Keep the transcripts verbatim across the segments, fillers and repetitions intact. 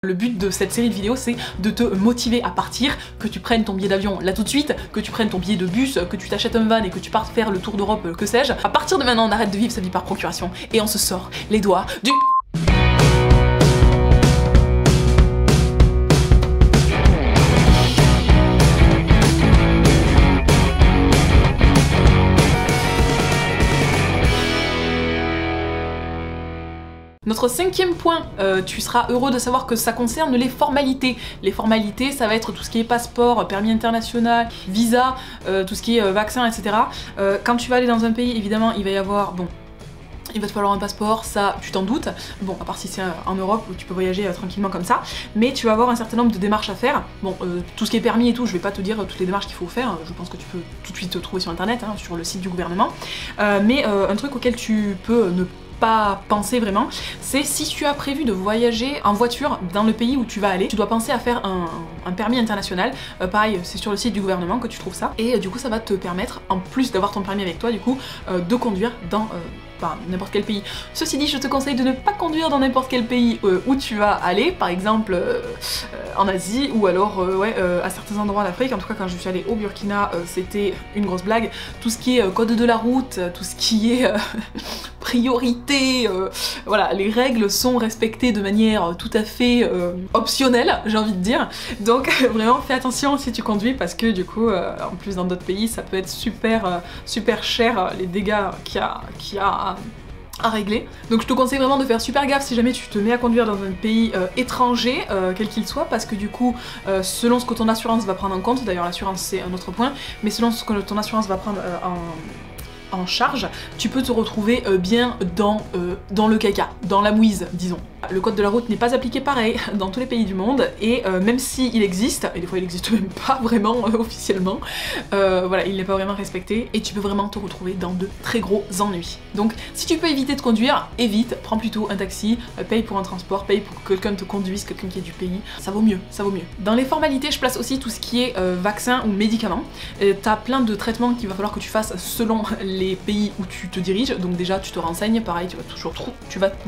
Le but de cette série de vidéos, c'est de te motiver à partir, que tu prennes ton billet d'avion là tout de suite, que tu prennes ton billet de bus, que tu t'achètes un van et que tu partes faire le tour d'Europe, que sais-je. À partir de maintenant, on arrête de vivre sa vie par procuration et on se sort les doigts du... Notre cinquième point, euh, tu seras heureux de savoir que ça concerne les formalités. Les formalités, ça va être tout ce qui est passeport, permis international, visa, euh, tout ce qui est euh, vaccin, et cetera. Euh, quand tu vas aller dans un pays, évidemment, il va y avoir... bon. Il va te falloir un passeport, ça tu t'en doutes, bon à part si c'est en Europe où tu peux voyager euh, tranquillement comme ça, mais tu vas avoir un certain nombre de démarches à faire. Bon, euh, tout ce qui est permis et tout, je vais pas te dire toutes les démarches qu'il faut faire, je pense que tu peux tout de suite te trouver sur internet, hein, sur le site du gouvernement, euh, mais euh, un truc auquel tu peux ne pas penser vraiment, c'est si tu as prévu de voyager en voiture dans le pays où tu vas aller, tu dois penser à faire un, un permis international, euh, pareil c'est sur le site du gouvernement que tu trouves ça, et euh, du coup ça va te permettre, en plus d'avoir ton permis avec toi du coup, euh, de conduire dans... Euh, Enfin, n'importe quel pays. Ceci dit, je te conseille de ne pas conduire dans n'importe quel pays euh, où tu vas aller, par exemple euh, euh, en Asie ou alors euh, ouais, euh, à certains endroits d'Afrique. En tout cas, quand je suis allée au Burkina, euh, c'était une grosse blague. Tout ce qui est euh, code de la route, tout ce qui est euh, priorité, euh, voilà, les règles sont respectées de manière tout à fait euh, optionnelle, j'ai envie de dire. Donc vraiment, fais attention si tu conduis parce que du coup, euh, en plus dans d'autres pays, ça peut être super, euh, super cher les dégâts qu'il y a, qu'il y a à régler. Donc je te conseille vraiment de faire super gaffe si jamais tu te mets à conduire dans un pays euh, étranger, euh, quel qu'il soit, parce que du coup, euh, selon ce que ton assurance va prendre en compte, d'ailleurs l'assurance c'est un autre point, mais selon ce que ton assurance va prendre euh, en... en charge, tu peux te retrouver euh, bien dans, euh, dans le caca, dans la mouise, disons. Le code de la route n'est pas appliqué pareil dans tous les pays du monde, et euh, même s'il existe, et des fois il existe même pas vraiment euh, officiellement, euh, voilà, il n'est pas vraiment respecté, et tu peux vraiment te retrouver dans de très gros ennuis. Donc si tu peux éviter de conduire, évite, prends plutôt un taxi, euh, paye pour un transport, paye pour que quelqu'un te conduise, quelqu'un qui est du pays, ça vaut mieux, ça vaut mieux. Dans les formalités, je place aussi tout ce qui est euh, vaccin ou médicaments. Euh, T'as plein de traitements qu'il va falloir que tu fasses selon les pays où tu te diriges, donc déjà tu te renseignes, pareil, tu vas toujours trop, tu vas,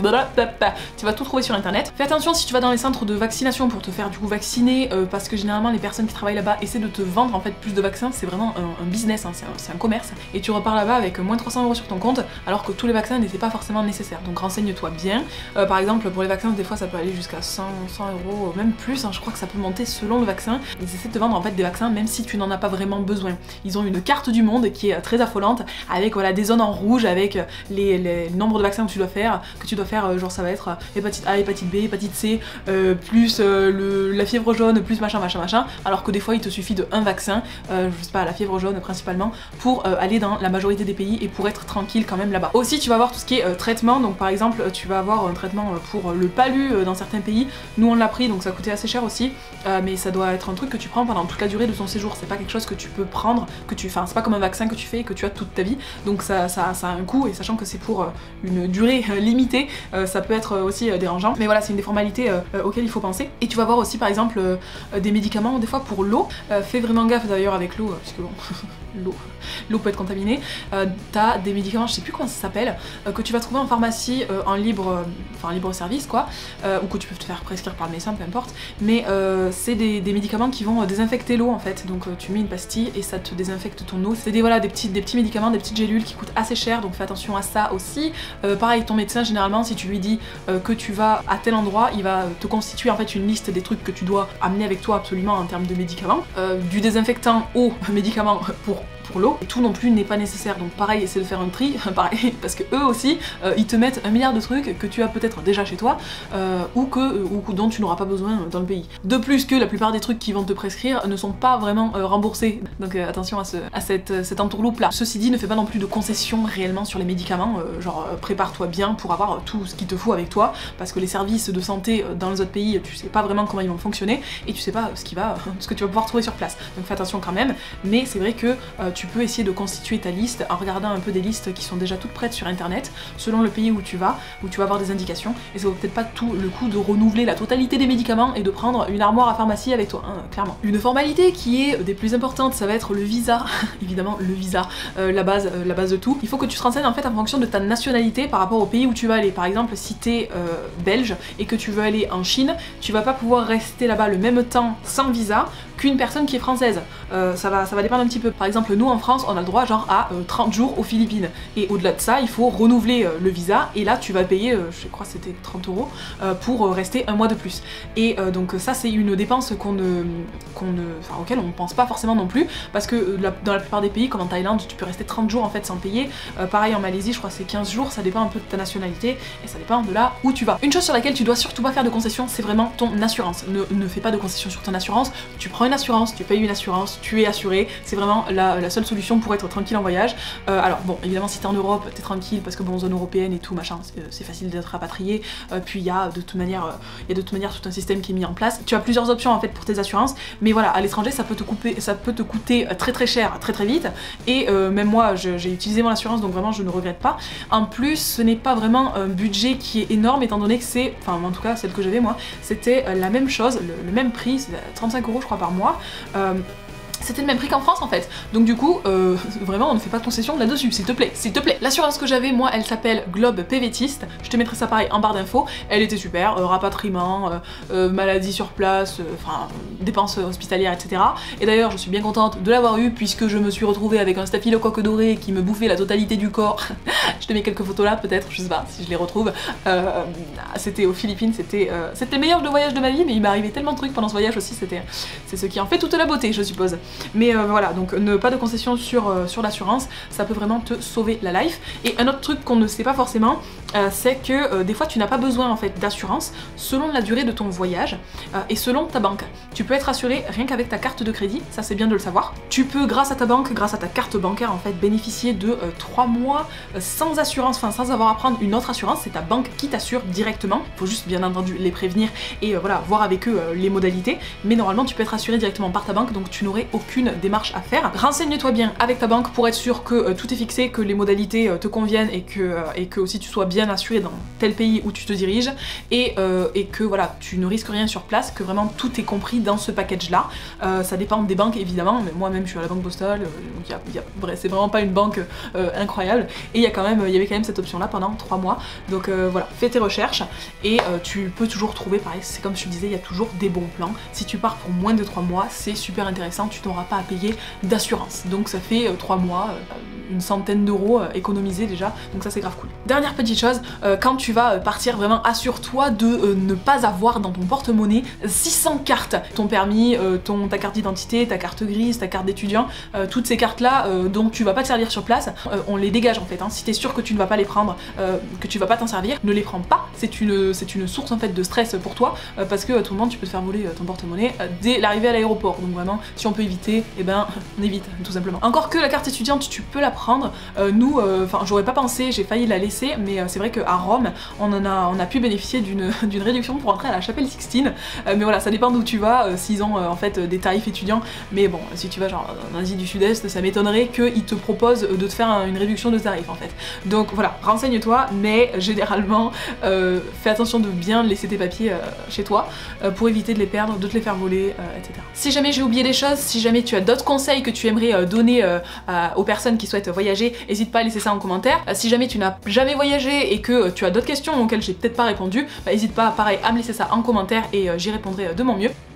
tu vas tout trouver sur internet. Fais attention si tu vas dans les centres de vaccination pour te faire du coup vacciner, euh, parce que généralement les personnes qui travaillent là-bas essaient de te vendre en fait plus de vaccins, c'est vraiment un, un business, hein, c'est un, un commerce, et tu repars là-bas avec moins trois cents euros sur ton compte, alors que tous les vaccins n'étaient pas forcément nécessaires, donc renseigne-toi bien. Euh, par exemple pour les vaccins, des fois ça peut aller jusqu'à cent euros, même plus, hein, je crois que ça peut monter selon le vaccin. Ils essaient de te vendre en fait des vaccins même si tu n'en as pas vraiment besoin. Ils ont une carte du monde qui est très affolante, avec voilà des zones en rouge, avec les, les nombres de vaccins que tu dois faire, que tu dois faire, genre ça va être hépatite A, hépatite B, hépatite C, euh, plus euh, le, la fièvre jaune, plus machin machin machin, alors que des fois il te suffit de un vaccin, euh, je sais pas, la fièvre jaune principalement, pour euh, aller dans la majorité des pays et pour être tranquille quand même là-bas. Aussi tu vas avoir tout ce qui est euh, traitement, donc par exemple tu vas avoir un traitement pour le palu euh, dans certains pays, nous on l'a pris donc ça coûtait assez cher aussi, euh, mais ça doit être un truc que tu prends pendant toute la durée de ton séjour, c'est pas quelque chose que tu peux prendre, que tu, enfin c'est pas comme un vaccin que tu fais et que tu as toute ta vie, donc ça, ça, ça a un coût, et sachant que c'est pour euh, une durée euh, limitée, euh, ça peut être aussi euh, dérangeant, mais voilà c'est une des formalités euh, euh, auxquelles il faut penser. Et tu vas voir aussi par exemple euh, des médicaments, des fois pour l'eau, euh, fais vraiment gaffe d'ailleurs avec l'eau, euh, parce que bon, l'eau l'eau peut être contaminée, euh, t'as des médicaments, je sais plus comment ça s'appelle, euh, que tu vas trouver en pharmacie euh, en libre, euh, enfin libre service quoi, euh, ou que tu peux te faire prescrire par le médecin, peu importe, mais euh, c'est des, des médicaments qui vont désinfecter l'eau en fait, donc euh, tu mets une pastille et ça te désinfecte ton eau, c'est des, voilà, des, petits, des petits médicaments, des petites gélules qui coûtent assez cher, donc fais attention à ça aussi. Euh, pareil, ton médecin généralement si tu lui dis euh, que tu vas à tel endroit, il va te constituer en fait une liste des trucs que tu dois amener avec toi absolument en termes de médicaments, euh, du désinfectant au médicament pour pour l'eau, et tout non plus n'est pas nécessaire, donc pareil, essaie de faire un tri, pareil, parce que eux aussi, euh, ils te mettent un milliard de trucs que tu as peut-être déjà chez toi, euh, ou que euh, ou dont tu n'auras pas besoin dans le pays. De plus que la plupart des trucs qu'ils vont te prescrire ne sont pas vraiment euh, remboursés, donc euh, attention à, ce, à cette, euh, cette entourloupe là. Ceci dit, ne fais pas non plus de concessions réellement sur les médicaments, euh, genre euh, prépare-toi bien pour avoir euh, tout ce qu'il te faut avec toi, parce que les services de santé euh, dans les autres pays, tu sais pas vraiment comment ils vont fonctionner, et tu sais pas ce, qui va, ce que tu vas pouvoir trouver sur place, donc fais attention quand même, mais c'est vrai que euh, tu peux essayer de constituer ta liste en regardant un peu des listes qui sont déjà toutes prêtes sur internet, selon le pays où tu vas, où tu vas avoir des indications, et ça vaut peut-être pas tout le coup de renouveler la totalité des médicaments et de prendre une armoire à pharmacie avec toi, hein, clairement. Une formalité qui est des plus importantes, ça va être le visa, évidemment le visa, euh, la base, euh, la base de tout. Il faut que tu te renseignes en fait en fonction de ta nationalité par rapport au pays où tu vas aller. Par exemple, si t'es euh, belge et que tu veux aller en Chine, tu vas pas pouvoir rester là-bas le même temps sans visa qu'une personne qui est française. Euh, ça, va, ça va dépendre un petit peu. Par exemple, nous en France, on a le droit genre à euh, trente jours aux Philippines. Et au-delà de ça, il faut renouveler euh, le visa, et là tu vas payer, euh, je crois que c'était trente euros, euh, pour euh, rester un mois de plus. Et euh, donc ça c'est une dépense qu'on ne, qu'on ne, enfin, auquel on pense pas forcément non plus, parce que euh, la, dans la plupart des pays, comme en Thaïlande, tu peux rester trente jours en fait sans payer. Euh, pareil en Malaisie, je crois que c'est quinze jours, ça dépend un peu de ta nationalité, et ça dépend de là où tu vas. Une chose sur laquelle tu dois surtout pas faire de concession, c'est vraiment ton assurance. Ne, ne fais pas de concession sur ton assurance, tu prends une assurance, tu payes une assurance, tu es assuré, c'est vraiment la, la seule solution pour être tranquille en voyage. Euh, alors bon, évidemment si t'es en Europe, t'es tranquille parce que bon, zone européenne et tout machin, c'est facile d'être rapatrié, euh, puis il y a de toute manière, euh, il y a de toute manière tout un système qui est mis en place. Tu as plusieurs options en fait pour tes assurances, mais voilà, à l'étranger ça peut te couper, ça peut te coûter très très cher, très très vite, et euh, même moi j'ai utilisé mon assurance, donc vraiment je ne regrette pas. En plus, ce n'est pas vraiment un budget qui est énorme, étant donné que c'est, enfin en tout cas celle que j'avais moi, c'était la même chose, le, le même prix, c'est trente-cinq euros je crois par mois. Euh, C'était le même prix qu'en France en fait. Donc du coup, euh, vraiment on ne fait pas de concession là-dessus, s'il te plaît, s'il te plaît. L'assurance que j'avais, moi, elle s'appelle Globe Pvtist. Je te mettrai ça pareil en barre d'infos. Elle était super, euh, rapatriement, euh, euh, maladie sur place, enfin euh, dépenses hospitalières, et cetera. Et d'ailleurs, je suis bien contente de l'avoir eu puisque je me suis retrouvée avec un staphylocoque doré qui me bouffait la totalité du corps. Je te mets quelques photos là, peut-être, je sais pas si je les retrouve. Euh, c'était aux Philippines, c'était euh, c'était le meilleur de voyage de ma vie, mais il m'est arrivé tellement de trucs pendant ce voyage aussi, c'était c'est ce qui en fait toute la beauté, je suppose. Mais euh, voilà, donc ne pas de concession sur, euh, sur l'assurance, ça peut vraiment te sauver la life. Et un autre truc qu'on ne sait pas forcément, euh, c'est que euh, des fois tu n'as pas besoin en fait d'assurance selon la durée de ton voyage euh, et selon ta banque. Tu peux être assuré rien qu'avec ta carte de crédit, ça c'est bien de le savoir. Tu peux grâce à ta banque, grâce à ta carte bancaire en fait, bénéficier de euh, trois mois euh, sans assurance, enfin sans avoir à prendre une autre assurance, c'est ta banque qui t'assure directement. Faut juste bien entendu les prévenir et euh, voilà, voir avec eux euh, les modalités, mais normalement tu peux être assuré directement par ta banque, donc tu n'aurais aucune démarche à faire. Renseigne-toi bien avec ta banque pour être sûr que euh, tout est fixé, que les modalités euh, te conviennent et que, euh, et que aussi tu sois bien assuré dans tel pays où tu te diriges, et, euh, et que voilà, tu ne risques rien sur place, que vraiment tout est compris dans ce package là. Euh, ça dépend des banques évidemment, mais moi-même je suis à la banque postale, euh, donc y a, y a, c'est vraiment pas une banque euh, incroyable, et il y a quand même, il y avait quand même cette option là pendant trois mois, donc euh, voilà, fais tes recherches et euh, tu peux toujours trouver, pareil, c'est comme je te disais, il y a toujours des bons plans. Si tu pars pour moins de trois mois, c'est super intéressant, tu n'auras pas à payer d'assurance, donc ça fait euh, trois mois, euh, une centaine d'euros euh, économisés déjà, donc ça c'est grave cool. Dernière petite chose, euh, quand tu vas euh, partir, vraiment assure-toi de euh, ne pas avoir dans ton porte-monnaie six cents cartes, ton permis, euh, ton, ta carte d'identité, ta carte grise, ta carte d'étudiant, euh, toutes ces cartes là euh, dont tu vas pas te servir sur place, euh, on les dégage en fait, hein. Si t'es sûr que tu ne vas pas les prendre, euh, que tu vas pas t'en servir, ne les prends pas, c'est une, c'est une source en fait de stress pour toi, euh, parce que à tout moment tu peux te faire voler euh, ton porte-monnaie euh, dès l'arrivée à l'aéroport, donc vraiment si on peut éviter, et eh ben on évite tout simplement. Encore que la carte étudiante tu peux la prendre, euh, nous, enfin euh, j'aurais pas pensé, j'ai failli la laisser, mais euh, c'est vrai qu'à Rome on en a, on a pu bénéficier d'une d'une réduction pour entrer à la chapelle Sixtine, euh, mais voilà, ça dépend d'où tu vas, euh, s'ils ont euh, en fait des tarifs étudiants, mais bon, si tu vas genre en Asie du Sud-Est, ça m'étonnerait qu'ils te proposent de te faire une réduction de tarif en fait. Donc voilà, renseigne-toi, mais généralement euh, fais attention de bien laisser tes papiers euh, chez toi euh, pour éviter de les perdre, de te les faire voler, euh, et cetera. Si jamais j'ai oublié des choses, si jamais tu as d'autres conseils que tu aimerais euh, donner euh, à, aux personnes qui souhaitent voyager, n'hésite pas à laisser ça en commentaire. Euh, si jamais tu n'as jamais voyagé et que euh, tu as d'autres questions auxquelles j'ai peut-être pas répondu, bah, n'hésite pas pareil à me laisser ça en commentaire et euh, j'y répondrai euh, de mon mieux.